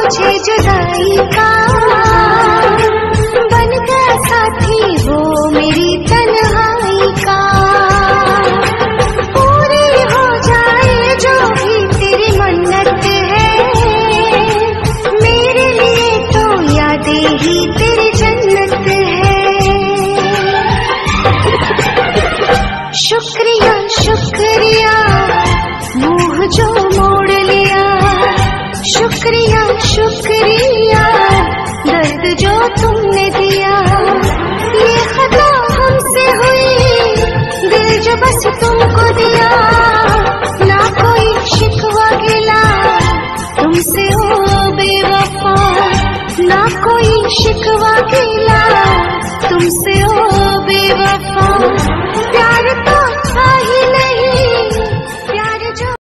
मुझे जुदाई का, बन गया साथी वो मेरी तन्हाई का। पूरी हो जाए जो भी तेरी मन्नत है, मेरे लिए तो यादें ही तेरी जन्नत है। शुक्रिया शुक्रिया मुँह जो मोड़ लिया, शुक्रिया शुक्रिया दर्द जो तुमने दिया। ये खता हमसे हुई, दिल जो बस तुमको दिया।